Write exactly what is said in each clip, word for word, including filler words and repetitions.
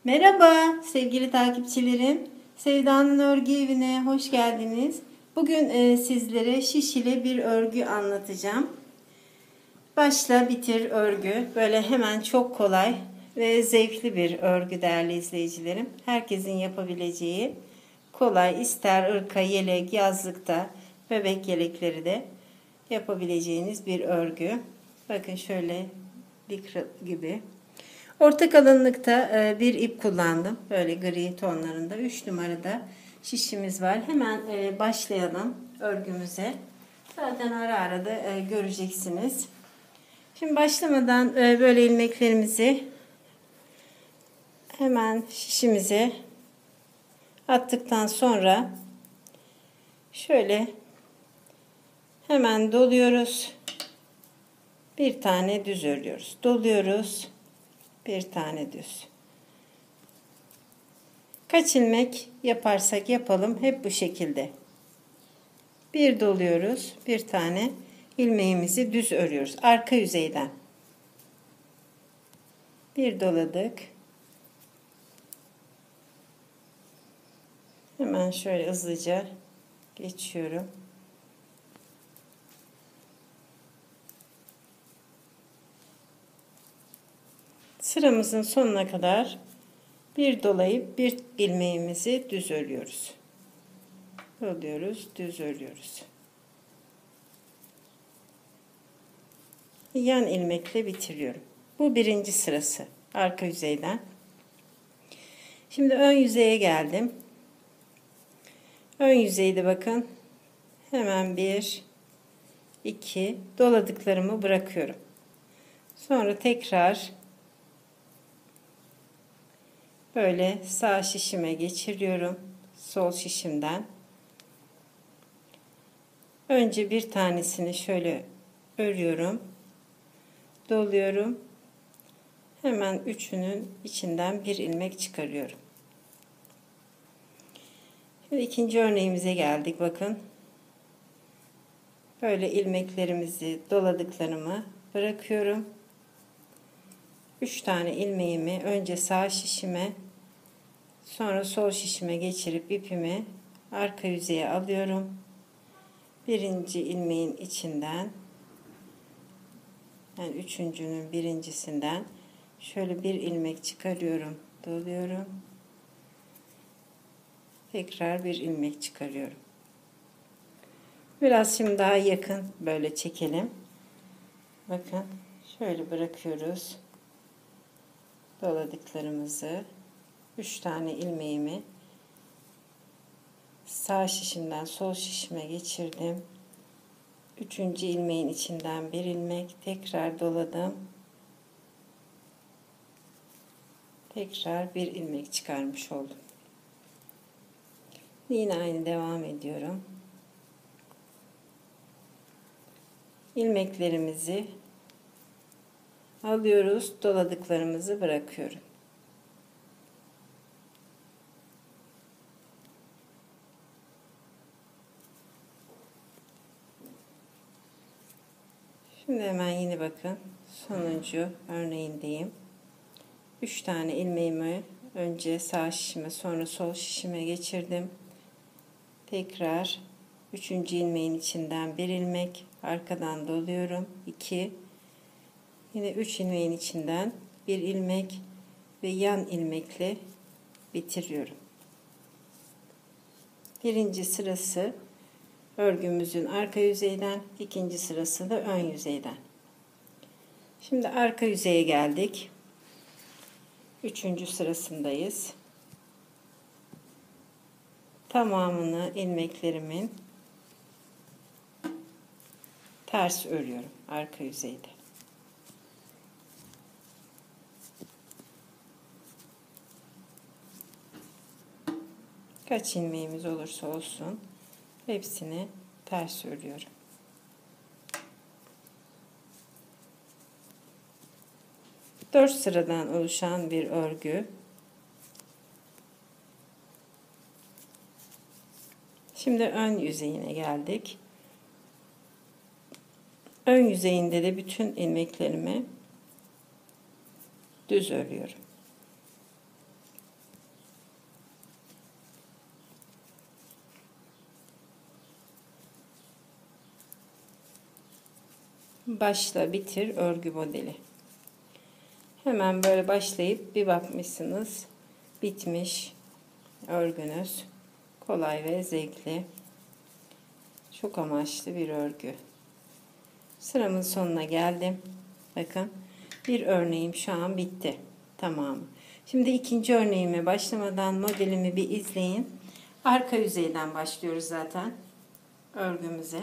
Merhaba sevgili takipçilerim. Sevda'nın örgü evine hoş geldiniz. Bugün e, sizlere şiş ile bir örgü anlatacağım. Başla bitir örgü. Böyle hemen çok kolay ve zevkli bir örgü değerli izleyicilerim. Herkesin yapabileceği kolay, ister ırka, yelek, yazlıkta, bebek yelekleri de yapabileceğiniz bir örgü. Bakın şöyle likra gibi. Orta kalınlıkta bir ip kullandım. Böyle gri tonlarında. üç numarada şişimiz var. Hemen başlayalım örgümüze. Zaten ara ara da göreceksiniz. Şimdi başlamadan böyle ilmeklerimizi hemen şişimize attıktan sonra şöyle hemen doluyoruz. Bir tane düz örüyoruz. Doluyoruz. Bir tane düz. Kaç ilmek yaparsak yapalım hep bu şekilde. Bir doluyoruz. Bir tane ilmeğimizi düz örüyoruz. Arka yüzeyden. Bir doladık. Hemen şöyle hızlıca geçiyorum. Sıramızın sonuna kadar bir dolayıp bir ilmeğimizi düz örüyoruz. Doluyoruz, düz örüyoruz. Yan ilmekle bitiriyorum. Bu birinci sırası. Arka yüzeyden. Şimdi ön yüzeye geldim. Ön yüzeyde bakın. Hemen bir, iki doladıklarımı bırakıyorum. Sonra tekrar böyle sağ şişime geçiriyorum. Sol şişimden. Önce bir tanesini şöyle örüyorum. Doluyorum. Hemen üçünün içinden bir ilmek çıkarıyorum. Şimdi ikinci örneğimize geldik. Bakın. Böyle ilmeklerimizi doladıklarımı bırakıyorum. üç tane ilmeğimi önce sağ şişime sonra sol şişime geçirip ipimi arka yüzeye alıyorum. Birinci ilmeğin içinden yani üçüncünün birincisinden şöyle bir ilmek çıkarıyorum, doluyorum. Tekrar bir ilmek çıkarıyorum. Biraz şimdi daha yakın böyle çekelim. Bakın şöyle bırakıyoruz. Doladıklarımızı üç tane ilmeğimi sağ şişimden sol şişime geçirdim. Üçüncü ilmeğin içinden bir ilmek tekrar doladım. Tekrar bir ilmek çıkarmış oldum. Yine aynı devam ediyorum. İlmeklerimizi alıyoruz, doladıklarımızı bırakıyorum. Şimdi hemen yine bakın sonuncu örneğindeyim. üç tane ilmeğimi önce sağ şişime sonra sol şişime geçirdim. Tekrar üçüncü ilmeğin içinden bir ilmek arkadan doluyorum. iki yine üç ilmeğin içinden bir ilmek ve yan ilmekle bitiriyorum. Birinci sırası örgümüzün arka yüzeyden, ikinci sırası da ön yüzeyden. Şimdi arka yüzeye geldik. Üçüncü sırasındayız. Tamamını ilmeklerimin ters örüyorum arka yüzeyde. Kaç ilmeğimiz olursa olsun hepsini ters örüyorum. Dört sıradan oluşan bir örgü. Şimdi ön yüzeyine geldik. Ön yüzeyinde de bütün ilmeklerimi düz örüyorum. Başla bitir örgü modeli. Hemen böyle başlayıp bir bakmışsınız bitmiş örgünüz. Kolay ve zevkli. Çok amaçlı bir örgü. Sıramın sonuna geldim. Bakın bir örneğim şu an bitti. Tamam. Şimdi ikinci örneğime başlamadan modelimi bir izleyin. Arka yüzeyden başlıyoruz zaten örgümüze.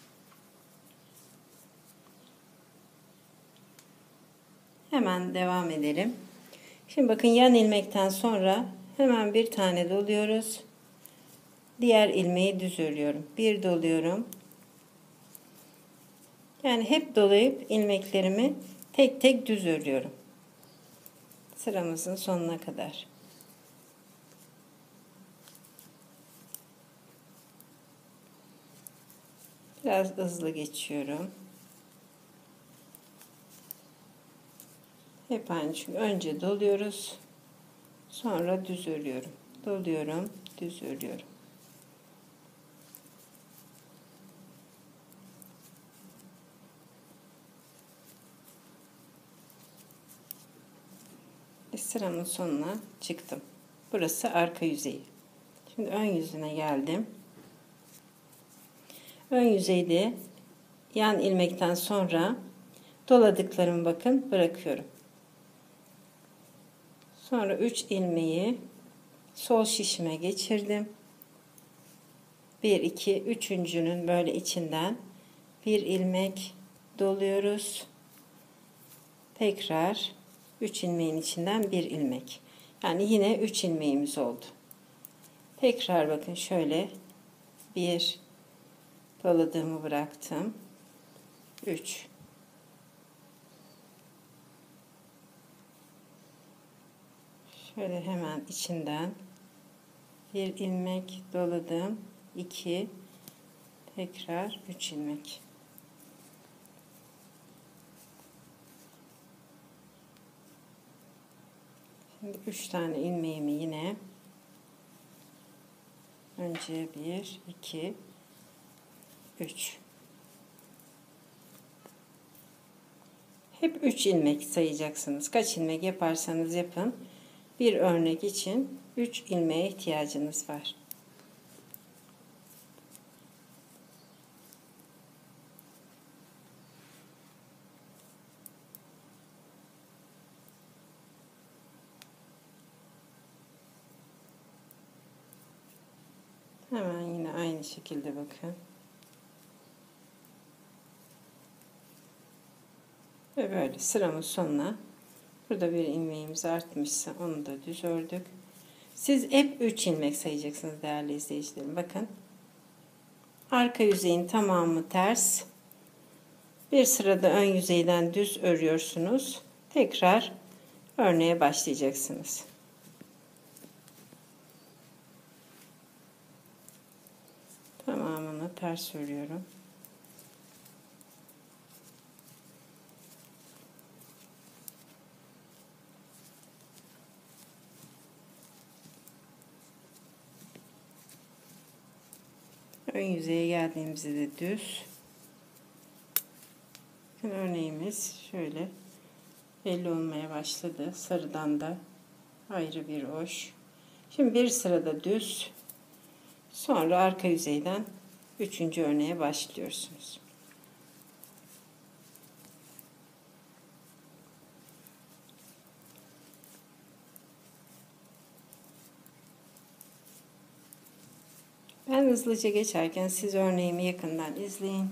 Hemen devam edelim. Şimdi bakın yan ilmekten sonra hemen bir tane doluyoruz. Diğer ilmeği düz örüyorum. Bir doluyorum. Yani hep dolayıp ilmeklerimi tek tek düz örüyorum. Sıramızın sonuna kadar. Biraz hızlı geçiyorum. Hep aynı, çünkü önce doluyoruz. Sonra düz örüyorum. Doluyorum, düz örüyorum. Sıramın sonuna çıktım. Burası arka yüzeyi. Şimdi ön yüzüne geldim. Ön yüzeyde yan ilmekten sonra doladıklarımı bakın bırakıyorum. Sonra üç ilmeği sol şişime geçirdim. bir iki üçüncünün böyle içinden bir ilmek doluyoruz. Tekrar üç ilmeğin içinden bir ilmek. Yani yine üç ilmeğimiz oldu. Tekrar bakın şöyle bir doladığımı bıraktım. üç. Şöyle hemen içinden bir ilmek doladım. iki, tekrar üç ilmek. Şimdi üç tane ilmeğimi yine önce bir, iki, üç. Hep üç ilmek sayacaksınız. Kaç ilmek yaparsanız yapın. Bir örnek için üç ilmeğe ihtiyacınız var. Hemen yine aynı şekilde bakın. Ve böyle sıramın sonuna, burada bir ilmeğimiz artmışsa onu da düz ördük. Siz hep üç ilmek sayacaksınız değerli izleyicilerim. Bakın. Arka yüzeyin tamamı ters. Bir sırada ön yüzeyden düz örüyorsunuz. Tekrar örneğe başlayacaksınız. Tamamını ters örüyorum. Ön yüzeye geldiğimizde de düz. Örneğimiz şöyle belli olmaya başladı. Sarıdan da ayrı bir hoş. Şimdi bir sırada düz. Sonra arka yüzeyden üçüncü örneğe başlıyorsunuz. Ben hızlıca geçerken siz örneğimi yakından izleyin.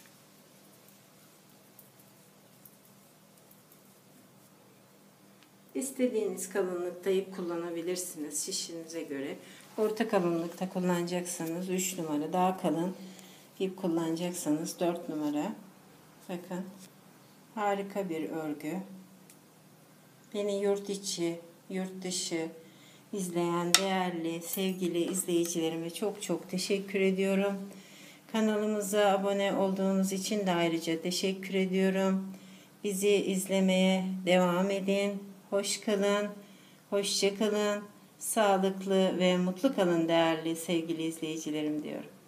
İstediğiniz kalınlıkta ip kullanabilirsiniz şişinize göre. Orta kalınlıkta kullanacaksanız üç numara, daha kalın ip kullanacaksanız dört numara. Bakın harika bir örgü. Beni yurt içi, yurt dışı izleyen değerli, sevgili izleyicilerime çok çok teşekkür ediyorum. Kanalımıza abone olduğunuz için de ayrıca teşekkür ediyorum. Bizi izlemeye devam edin. Hoş kalın, hoşça kalın, sağlıklı ve mutlu kalın değerli sevgili izleyicilerim diyorum.